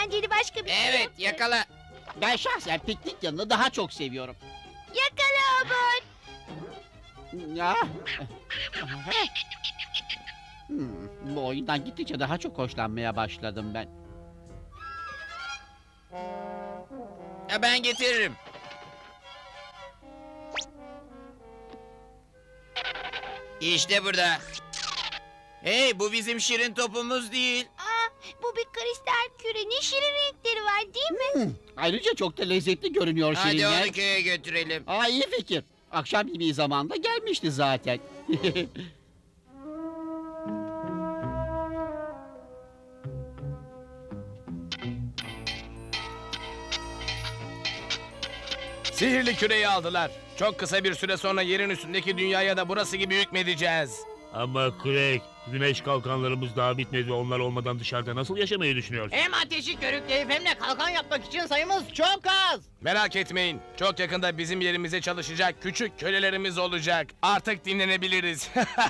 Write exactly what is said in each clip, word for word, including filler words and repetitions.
eğlenceli başka bir şey Evet, yok mu? yakala. Ben şahsen piknik yanını daha çok seviyorum. Yakala Obur. Ya. Hmm, bu oyundan gittikçe daha çok hoşlanmaya başladım ben. Ya ben getiririm. İşte burada. Hey, bu bizim şirin topumuz değil. Aa, bu bir kristal küre. Ne şirin renkleri var değil mi? Hmm, ayrıca çok da lezzetli görünüyor Hadi şirinler. onu köye götürelim. Aa, iyi fikir. Akşam yemeği zamanında gelmişti zaten. Sihirli küreyi aldılar. Çok kısa bir süre sonra yerin üstündeki dünyaya da burası gibi hükmedeceğiz. Ama Craig, güneş kalkanlarımız daha bitmedi ve onlar olmadan dışarıda nasıl yaşamayı düşünüyorsun? Hem ateşi körükleyip hem de kalkan yapmak için sayımız çok az. Merak etmeyin. Çok yakında bizim yerimize çalışacak küçük kölelerimiz olacak. Artık dinlenebiliriz.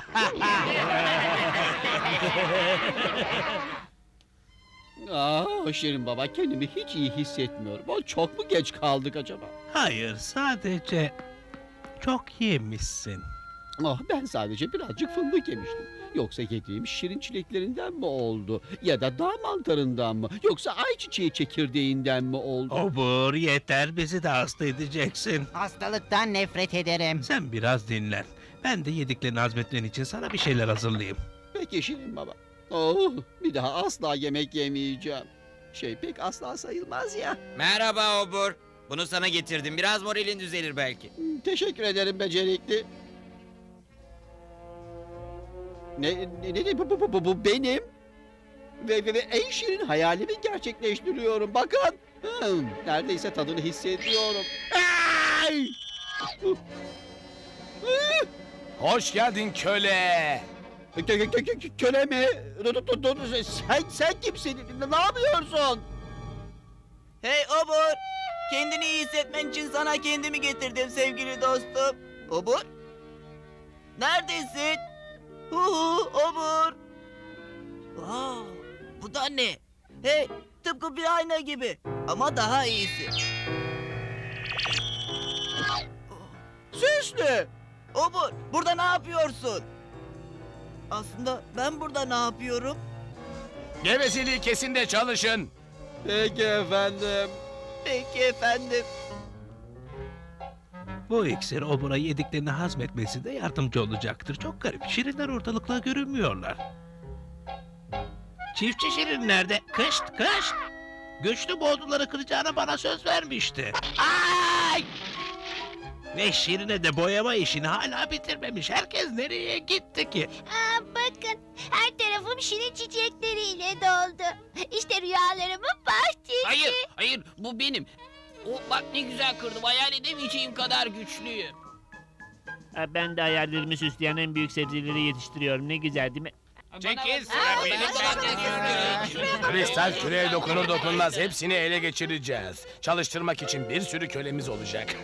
Aa, Şirin Baba, kendimi hiç iyi hissetmiyorum. O çok mu geç kaldık acaba? Hayır, sadece çok yemişsin. Ah, ben sadece birazcık fındık yemiştim. Yoksa yediğim şirin çileklerinden mi oldu? Ya da dağ mantarından mı? Yoksa ayçiçeği çekirdeğinden mi oldu? Obur, yeter, bizi de hasta edeceksin. Hastalıktan nefret ederim. Sen biraz dinlen. Ben de yediklerini hazmetmen için sana bir şeyler hazırlayayım. Peki Şirin Baba. Oh, bir daha asla yemek yemeyeceğim. Şey pek asla sayılmaz ya. Merhaba Obur. Bunu sana getirdim. Biraz moralin düzelir belki. Hmm, Teşekkür ederim becerikli. Ne, ne, ne bu, bu, bu, bu benim. Ve, ve, ve en şirin hayalimi gerçekleştiriyorum. Bakın. Hmm, neredeyse tadını hissediyorum. Ay! Hoş geldin köle. Kö, kö, kö, kö, köle mi? Dur, dur, dur, dur. Sen, sen kimsin? Ne yapıyorsun? Hey Obur! Kendini iyi hissetmen için sana kendimi getirdim sevgili dostum. Obur? Neredesin? Hu hu Obur! Wow, bu da ne? Hey, tıpkı bir ayna gibi ama daha iyisi. Süslü. Obur, burada ne yapıyorsun? Aslında ben burada ne yapıyorum? Gevezeliği kesin de çalışın. Peki efendim. Peki efendim. Bu iksir Obur'a yediklerini hazmetmesinde yardımcı olacaktır. Çok garip, şirinler ortalıkta görünmüyorlar. Çiftçi şirin nerede? Kışt kışt! Güçlü boğduları kıracağına bana söz vermişti. Ay! Ve Şirin'e de boyama işini hala bitirmemiş. Herkes nereye gitti ki? Aa, bakın her tarafım şirin çiçekleriyle doldu. İşte rüyalarımın bahçesi. Hayır, hayır. Bu benim. O, bak ne güzel kırdım. Hayal edemeyeceğim kadar güçlüyüm. Ha, ben de hayallerimi süsleyen en büyük sebzeleri yetiştiriyorum. Ne güzel değil mi? Çekil sıra Aa, benim bana bak, ben Kristal küreye dokunur dokunmaz hepsini ele geçireceğiz. Çalıştırmak için bir sürü kölemiz olacak.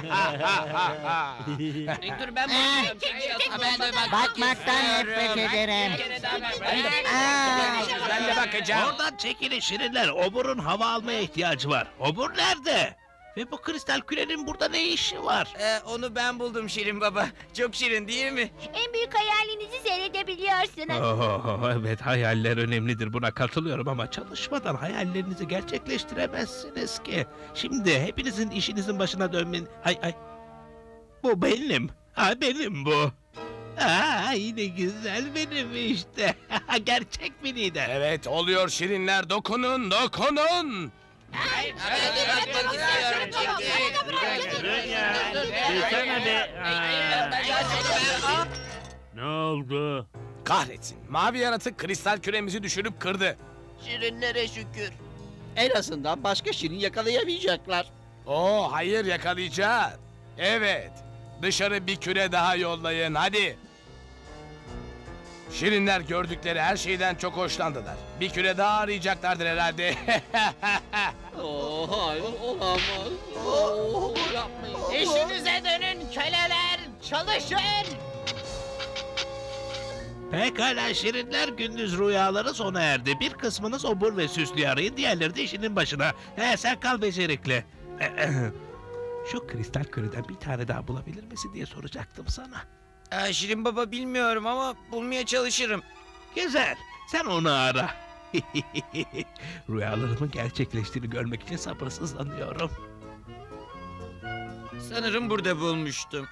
Dur ben bakıyorum. Ben de bak. Bakmaktan nefret ederim. Aa, Ben de bakacağım. Oradan çekilin şirinler. Obur'un hava almaya ihtiyacı var. Obur nerede? Ve bu kristal kürenin burada ne işi var? Ee, onu ben buldum Şirin Baba. Çok şirin değil mi? En büyük hayalinizi seyredebiliyorsunuz. Oh, evet hayaller önemlidir, buna katılıyorum ama çalışmadan hayallerinizi gerçekleştiremezsiniz ki. Şimdi hepinizin işinizin başına dönmen... Hay hay. Bu benim. Ha benim bu. Ay ne güzel benim işte. Gerçek bir lider. Evet oluyor şirinler, dokunun dokunun. Ben de bakmak istiyorum çünkü. Dur ya, dursana be. Aa. Ne oldu? Kahretsin, mavi yaratık kristal küremizi düşürüp kırdı. Şirinlere şükür. En azından başka şirin yakalayamayacaklar. Oo hayır, yakalayacağız. Evet, dışarı bir küre daha yollayın hadi. Şirinler gördükleri her şeyden çok hoşlandılar. Bir küre daha arayacaklardır herhalde. Oh, hayır olamaz. Oh, yapmayın. İşinize dönün köleler. Çalışın. Pekala şirinler, gündüz rüyaları sona erdi. Bir kısmınız obur ve süslü arayın, diğerleri de işinin başına. He, sen kal becerikli. Şu kristal küreden bir tane daha bulabilir misin diye soracaktım sana. Aa, Şirin Baba bilmiyorum ama bulmaya çalışırım. Güzel, sen onu ara. Rüyalarımın gerçekleştiğini görmek için sabırsızlanıyorum. Sanırım burada bulmuştum.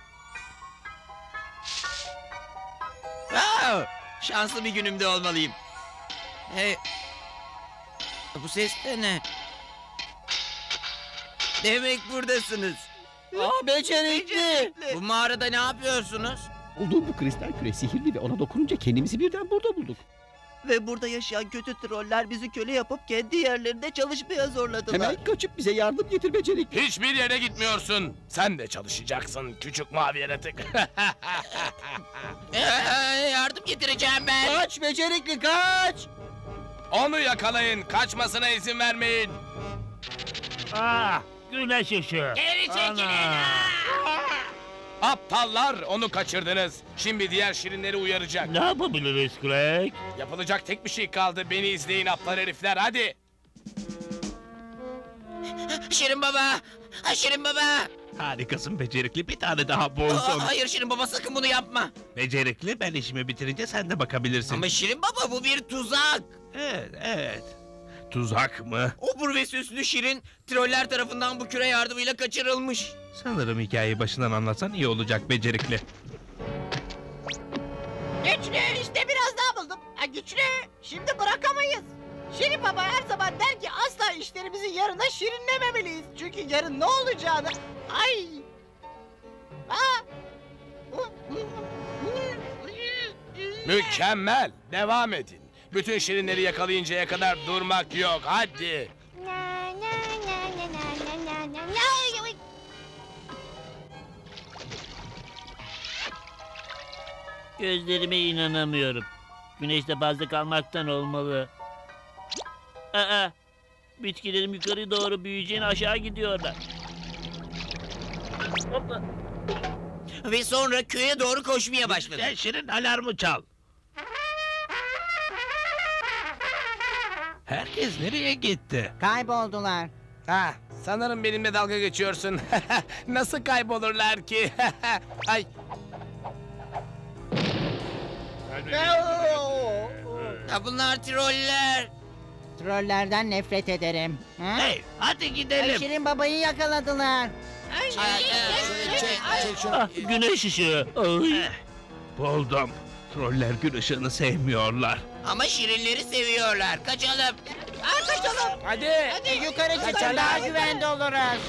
Aa, şanslı bir günümde olmalıyım. Hey, bu ses de ne? Demek buradasınız. Aa, becerikli. Bu mağarada ne yapıyorsunuz? Bulduğum bu kristal küre sihirli ve ona dokununca kendimizi birden burada bulduk. Ve burada yaşayan kötü troller bizi köle yapıp kendi yerlerinde çalışmaya zorladılar. Hemen kaçıp bize yardım getir becerikli. Hiçbir yere gitmiyorsun. Sen de çalışacaksın küçük mavi yaratık. Ee, yardım getireceğim ben. Kaç becerikli kaç. Onu yakalayın. Kaçmasına izin vermeyin. Ah, güneş ışığı. Geri çekilin. Ana. Aptallar, onu kaçırdınız. Şimdi diğer şirinleri uyaracak. Ne yapabiliriz Greg? Yapılacak tek bir şey kaldı. Beni izleyin aptal herifler, hadi. Şirin Baba. Ha, Şirin Baba. Harikasın becerikli, bir tane daha Aa, buldum. hayır Şirin Baba, sakın bunu yapma. Becerikli, ben işimi bitirince sen de bakabilirsin. Ama Şirin Baba, bu bir tuzak. Evet, evet. Tuzak mı? Obur ve süslü Şirin troller tarafından bu küre yardımıyla kaçırılmış. Sanırım hikayeyi başından anlatsan iyi olacak becerikli. Güçlü, işte biraz daha buldum. Ha, güçlü, şimdi bırakamayız. Şirin Baba her zaman der ki asla işlerimizi yarına şirinlememeliyiz. Çünkü yarın ne olacağını... Ay! Aa! Mükemmel, devam edin. Bütün şirinleri yakalayıncaya kadar durmak yok, hadi. Na, na, na, na, na, na, na, na, na. Gözlerime inanamıyorum. Güneşte fazla kalmaktan olmalı. Aa, bitkilerim yukarı doğru büyüyeceğine aşağı gidiyorlar. Hoppa. Ve sonra köye doğru koşmaya başladı. Sen şirin alarmı çal. Herkes nereye gitti? Kayboldular. Ha, sanırım benimle dalga geçiyorsun. Nasıl kaybolurlar ki? Ay, Ha, bunlar troller. Trollerden nefret ederim. Ha? Hey, hadi Ay, gidelim. Şirin Baba'yı yakaladılar. Ay, ay, çek, çek şunu. Ah, güneş ışığı. Ay. Eh, buldum. Troller gün ışığını sevmiyorlar. Ama şirinleri seviyorlar. Kaçalım. Aa, kaçalım. hadi. Hadi yukarı çıkalım, daha güvende oluruz.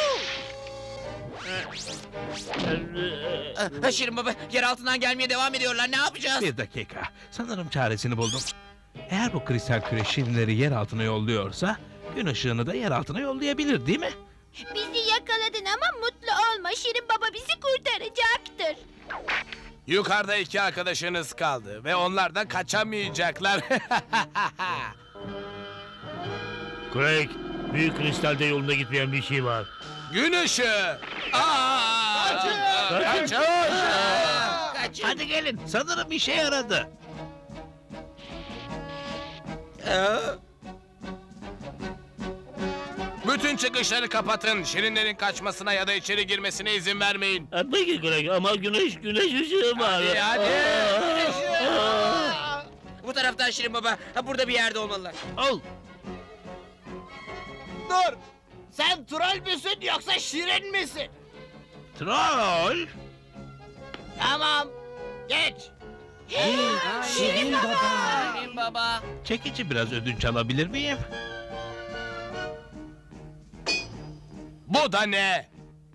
Ha, Şirin Baba, yer altından gelmeye devam ediyorlar. Ne yapacağız? Bir dakika. Sanırım çaresini buldum. Eğer bu kristal küre şirinleri yer altına yolluyorsa, gün ışığını da yer altına yollayabilir değil mi? Bizi yakaladın ama mutlu olma. Şirin Baba bizi kurtaracaktır. Yukarıda iki arkadaşınız kaldı ve onlar da kaçamayacaklar. Greg, büyük kristalde yolunda gitmeyen bir şey var. Gün ışığı. Aa! Kaçın! Kaçın! Kaçın. Hadi gelin. Sanırım işe yaradı. Aa, Bütün çıkışları kapatın. Şirinlerin kaçmasına ya da içeri girmesine izin vermeyin. Ha, peki Greg ama güneş güneş ışığı var. Hadi, hadi. Aa, aa. bu taraftan Şirin Baba. Ha, burada bir yerde olmalılar. Ol. Dur. Sen troll müsün yoksa şirin misin? Troll. Tamam. Geç. Şirin Baba. Şirin Baba. Çekici biraz ödünç alabilir miyim? Bu da ne?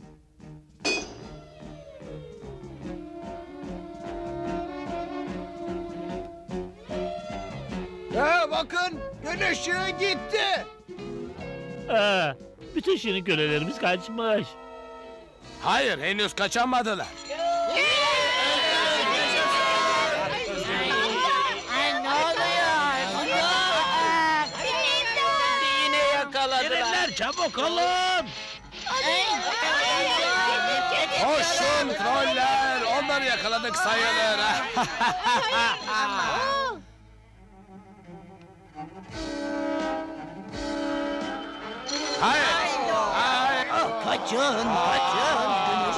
Ya bakın, gün ışığı gitti. Aa, bütün şirin kölelerimiz kaçmış. Hayır, henüz kaçamadılar. Ay, ne oluyor? Yine yakaladılar. Şirinler çabuk olun. Koşun troller, onları Onları yakaladık sayılır. Hayır. Hayır. Kaçın, kaçın.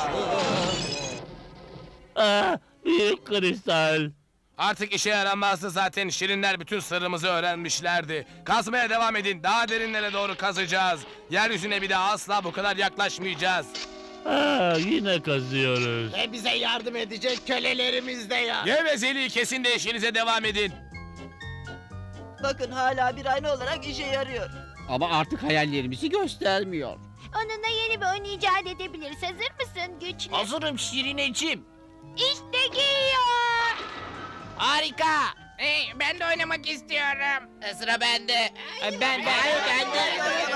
Ah, büyük kristal. Artık işe yaramazdı zaten. Şirinler bütün sırrımızı öğrenmişlerdi. Kazmaya devam edin. Daha derinlere doğru kazacağız. Yeryüzüne bir daha asla bu kadar yaklaşmayacağız. Ah, yine kazıyoruz. Ve bize yardım edecek kölelerimiz de ya. Gevezeliği kesin de işinize devam edin. Bakın hala bir ayna olarak işe yarıyor. Ama artık hayallerimizi göstermiyor. Onunla yeni bir oyun icat edebiliriz. Hazır mısın güçlü? Hazırım Şirineciğim. İşte geliyor. Harika. Hey, ben de oynamak istiyorum. E, Sıra bende. Ben, ben, ben de.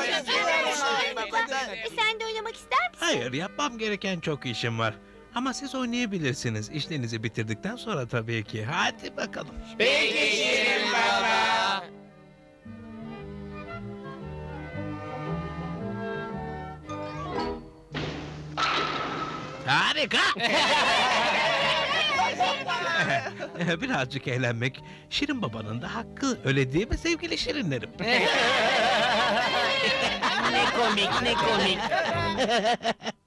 E, sen de oynamak ister misin? Hayır, yapmam gereken çok işim var. Ama siz oynayabilirsiniz. İşlerinizi bitirdikten sonra tabii ki. Hadi bakalım. Peki Şirin Baba. Harika. Birazcık eğlenmek Şirin Baba'nın da hakkı. Öyle değil mi sevgili Şirinlerim? Ne komik, ne komik.